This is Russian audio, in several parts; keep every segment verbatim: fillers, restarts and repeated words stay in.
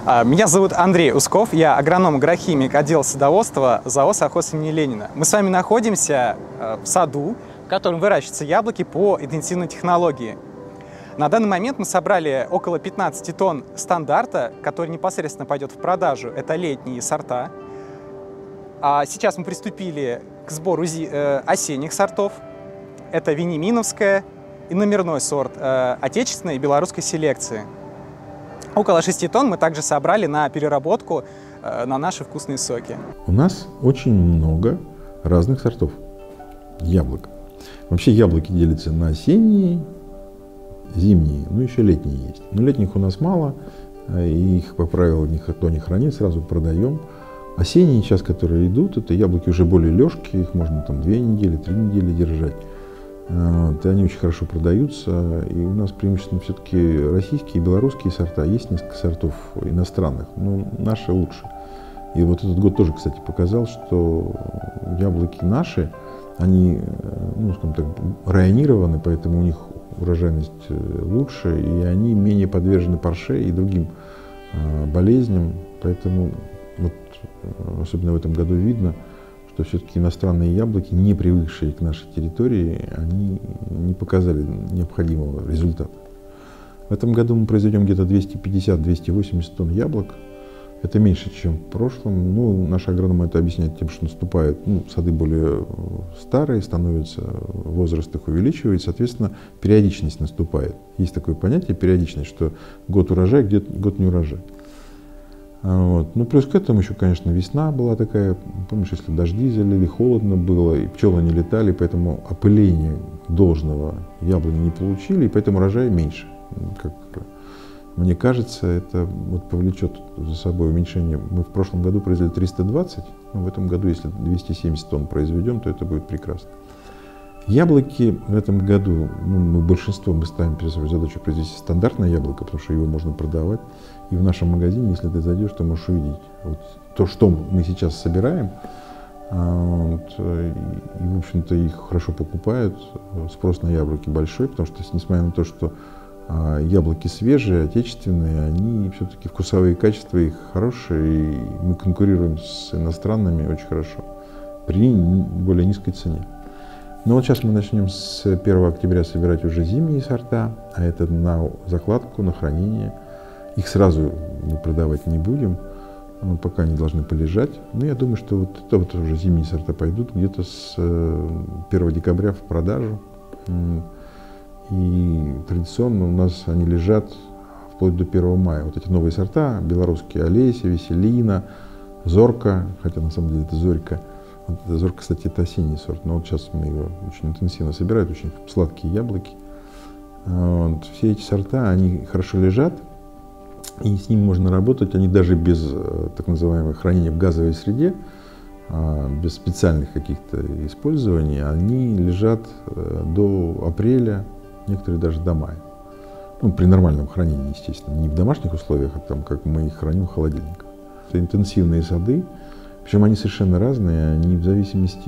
Меня зовут Андрей Усков, я агроном-агрохимик отдела садоводства ЗАО «Совхоз имени Ленина». Мы с вами находимся в саду, в котором выращиваются яблоки по интенсивной технологии. На данный момент мы собрали около пятнадцати тонн стандарта, который непосредственно пойдет в продажу. Это летние сорта. А сейчас мы приступили к сбору осенних сортов. Это вениаминовская и номерной сорт отечественной и белорусской селекции. Около шести тонн мы также собрали на переработку на наши вкусные соки. У нас очень много разных сортов яблок. Вообще яблоки делятся на осенние, зимние, ну еще летние есть. Но летних у нас мало, и их, по правилу, никто не хранит, сразу продаем. Осенние сейчас, которые идут, это яблоки уже более легкие, их можно там две недели, три недели держать. Вот, и они очень хорошо продаются. И у нас преимущественно все-таки российские и белорусские сорта. Есть несколько сортов иностранных, но наши лучше. И вот этот год тоже, кстати, показал, что яблоки наши, они, ну, скажем так, районированы, поэтому у них урожайность лучше, и они менее подвержены парше и другим э, болезням. Поэтому вот, особенно в этом году видно, что все-таки иностранные яблоки, не привыкшие к нашей территории, они не показали необходимого результата. В этом году мы произведем где-то двести пятьдесят — двести восемьдесят тонн яблок. Это меньше, чем в прошлом. Ну, наши агрономы это объясняют тем, что наступают, ну, сады более старые, становятся, возраст их увеличивает, соответственно, периодичность наступает. Есть такое понятие периодичность, что год урожай, где год не урожай. Вот. Ну, плюс к этому еще, конечно, весна была такая, помнишь, если дожди залили, холодно было, и пчелы не летали, поэтому опыления должного яблони не получили, и поэтому урожай меньше. Как, мне кажется, это вот повлечет за собой уменьшение. Мы в прошлом году произвели триста двадцать, но в этом году, если двести семьдесят тонн произведем, то это будет прекрасно. Яблоки в этом году, ну, мы большинство мы ставим перед собой задачу произвести стандартное яблоко, потому что его можно продавать. И в нашем магазине, если ты зайдешь, то можешь увидеть вот то, что мы сейчас собираем. Вот, и, в общем-то, их хорошо покупают. Спрос на яблоки большой, потому что, несмотря на то, что а, яблоки свежие, отечественные, они все-таки вкусовые качества их хорошие, и мы конкурируем с иностранными очень хорошо при более низкой цене. Но вот сейчас мы начнем с первого октября собирать уже зимние сорта, а это на закладку, на хранение. Их сразу мы продавать не будем, пока они должны полежать. Но я думаю, что вот, это вот уже зимние сорта пойдут где-то с первого декабря в продажу. И традиционно у нас они лежат вплоть до первого мая. Вот эти новые сорта, белорусские Олеся, Веселина, Зорка, хотя на самом деле это Зорька. Вот эта Зорка, кстати, это осенний сорт, но вот сейчас мы его очень интенсивно собирают, очень сладкие яблоки. Вот. Все эти сорта, они хорошо лежат, и с ними можно работать, они даже без так называемого хранения в газовой среде, без специальных каких-то использований, они лежат до апреля, некоторые даже до мая. Ну, при нормальном хранении, естественно, не в домашних условиях, а там, как мы их храним в холодильниках. Это интенсивные сады, причем они совершенно разные, они в зависимости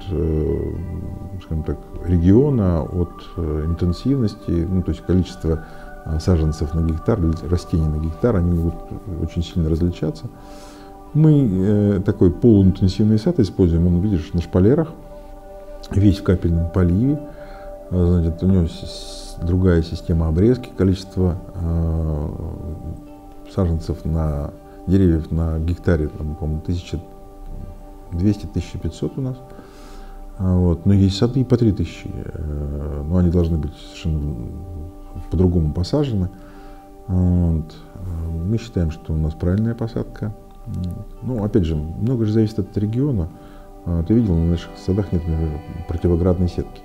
от, скажем так, региона, от интенсивности, ну, то есть количества саженцев на гектар, растений на гектар, они могут очень сильно различаться. Мы э, такой полуинтенсивный сад используем, он, видишь, на шпалерах, весь в капельном поливе. Значит, у него другая система обрезки, количество э, саженцев на деревьев на гектаре, там, по-моему, тысяча двести — тысяча пятьсот у нас. Вот. Но есть сады и по три тысячи, э, но они должны быть совершенно по-другому посажены. Вот. Мы считаем, что у нас правильная посадка. Ну, опять же, много же зависит от региона. Ты видел, на наших садах нет, например, противоградной сетки.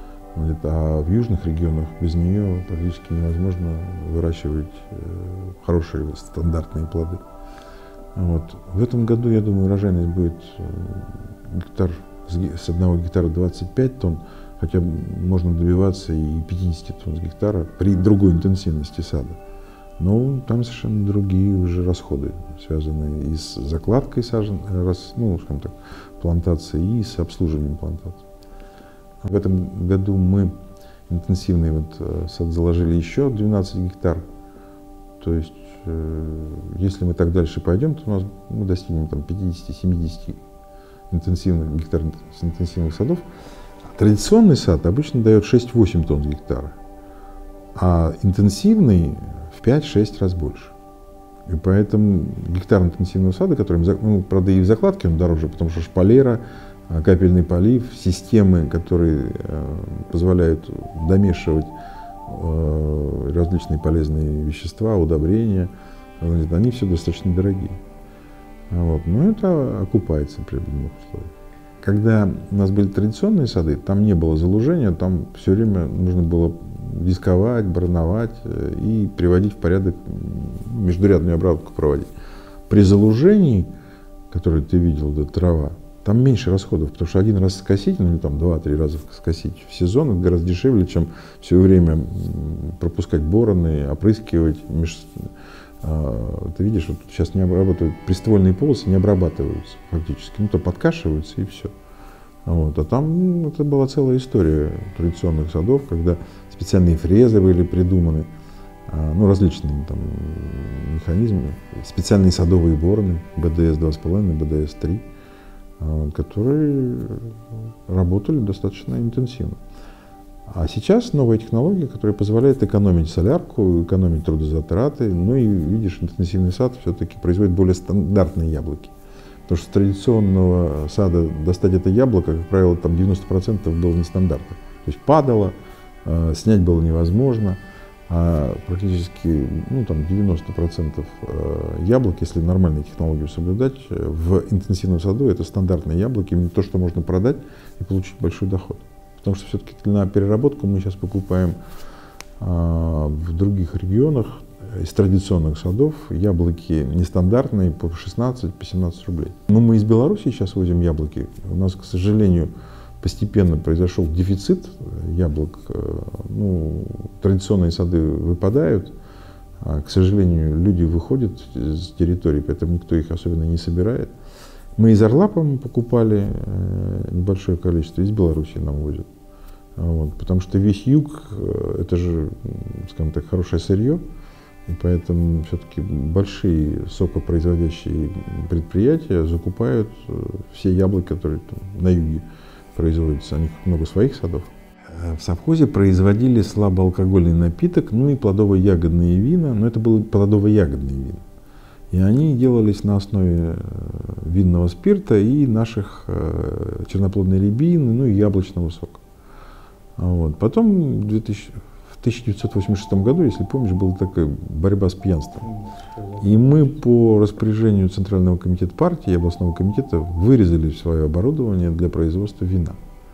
А в южных регионах без нее практически невозможно выращивать хорошие стандартные плоды. Вот. В этом году, я думаю, урожайность будет гектар, с одного гектара двадцать пять тонн, хотя можно добиваться и пятидесяти тонн с гектара при другой интенсивности сада. Но там совершенно другие уже расходы, связанные и с закладкой сажен, ну, скажем так, плантации, и с обслуживанием плантации. В этом году мы интенсивный вот сад заложили еще двенадцать гектар. То есть, если мы так дальше пойдем, то у нас мы достигнем там пятидесяти-семидесяти интенсивных гектар с интенсивных садов. Традиционный сад обычно дает шесть-восемь тонн с гектара, а интенсивный в пять-шесть раз больше. И поэтому гектар интенсивного сада, который, ну, правда, и в закладке он дороже, потому что шпалера, капельный полив, системы, которые позволяют домешивать различные полезные вещества, удобрения, они все достаточно дорогие. Вот. Но это окупается при определенных условиях. Когда у нас были традиционные сады, там не было залужения, там все время нужно было дисковать, барновать и приводить в порядок, междурядную обработку проводить. При залужении, которое ты видел, да, трава, там меньше расходов, потому что один раз скосить, ну или там два-три раза скосить в сезон, это гораздо дешевле, чем все время пропускать бороны, опрыскивать. Меж... Ты видишь, вот сейчас не обрабатывают, приствольные полосы не обрабатываются фактически, ну то подкашиваются и все. Вот. А там ну, это была целая история традиционных садов, когда специальные фрезы были придуманы, ну различные там механизмы, специальные садовые бороны, бэ дэ эс два с половиной, бэ дэ эс три, которые работали достаточно интенсивно. А сейчас новые технологии, которые позволяют экономить солярку, экономить трудозатраты. Ну и видишь, интенсивный сад все-таки производит более стандартные яблоки. Потому что с традиционного сада достать это яблоко, как правило, там девяносто процентов было нестандартно. То есть падало, э, снять было невозможно. А практически ну, там девяносто процентов яблок, если нормальную технологию соблюдать, в интенсивном саду это стандартные яблоки, именно то, что можно продать и получить большой доход. Потому что все-таки на переработку мы сейчас покупаем а, в других регионах из традиционных садов яблоки нестандартные по шестнадцать, по семнадцать рублей. Но мы из Беларуси сейчас возим яблоки. У нас, к сожалению, постепенно произошел дефицит яблок. Ну, традиционные сады выпадают, а, к сожалению, люди выходят с территории, поэтому никто их особенно не собирает. Мы из Орла, по-моему, покупали небольшое количество, из Беларуси нам возят. Вот, потому что весь юг, это же, скажем так, хорошее сырье, и поэтому все-таки большие сокопроизводящие предприятия закупают все яблоки, которые там на юге производятся. У них много своих садов. В совхозе производили слабоалкогольный напиток, ну и плодово-ягодные вина, но это были плодово-ягодные вина. И они делались на основе винного спирта и наших э, черноплодной рябины, ну и яблочного сока. Вот. Потом в, двухтысячном, в тысяча девятьсот восемьдесят шестом году, если помнишь, была такая борьба с пьянством. И мы по распоряжению Центрального комитета партии и областного комитета вырезали свое оборудование для производства вина.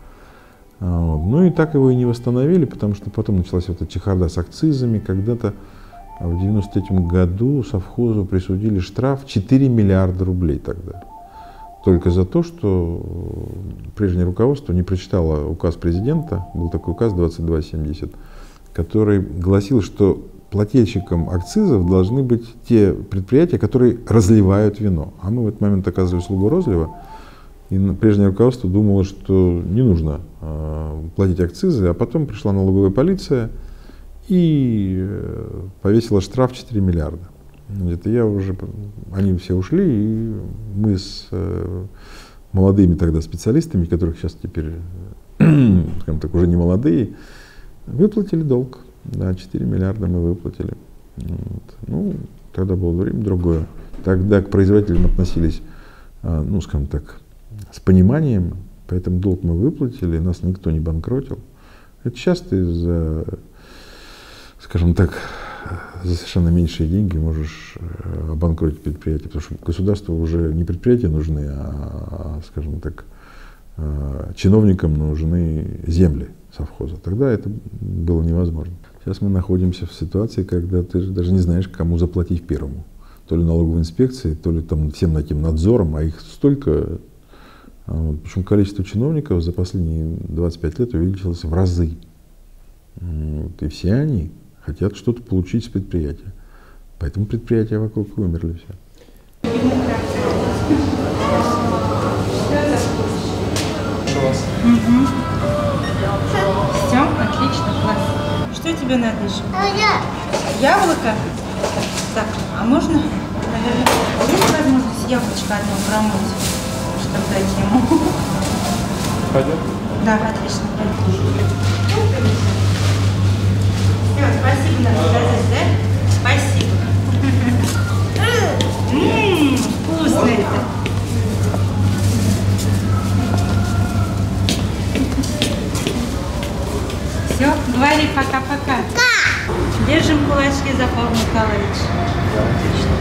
Вот. Ну и так его и не восстановили, потому что потом началась вот эта чехарда с акцизами. Когда-то в девяносто третьем году совхозу присудили штраф четыре миллиарда рублей тогда. Только за то, что прежнее руководство не прочитало указ президента, был такой указ двадцать два семьдесят, который гласил, что плательщиком акцизов должны быть те предприятия, которые разливают вино. А мы в этот момент оказывали услугу розлива, и прежнее руководство думало, что не нужно э, платить акцизы, а потом пришла налоговая полиция и э, повесила штраф четыре миллиарда. Это я уже, они все ушли, и мы с э, молодыми тогда специалистами, которых сейчас теперь, скажем так, уже не молодые, выплатили долг. Да, четыре миллиарда мы выплатили. Вот. Ну, тогда было время другое. Тогда к производителям относились, э, ну, скажем так, с пониманием, поэтому долг мы выплатили, нас никто не банкротил. Это часто из-за, скажем так, за совершенно меньшие деньги можешь обанкротить предприятие, потому что государству уже не предприятия нужны, а, скажем так, чиновникам нужны земли совхоза. Тогда это было невозможно. Сейчас мы находимся в ситуации, когда ты даже не знаешь, кому заплатить первому. То ли налоговой инспекции, то ли там всем этим надзором, а их столько. Вот. Причем количество чиновников за последние двадцать пять лет увеличилось в разы. Вот. И все они хотят что-то получить с предприятия. Поэтому предприятия вокруг вымерли все. Угу. Все, отлично, класс. Что тебе надо еще? Яблоко? Так, а можно? Есть возможность яблочко одно промыть, чтобы дать ему? Пойдем? Да, отлично. Все, спасибо, надо сказать, да? Спасибо. Ммм, вкусно это. Все, говори пока-пока. Держим кулачки за Павла Николаевича. Да, отлично.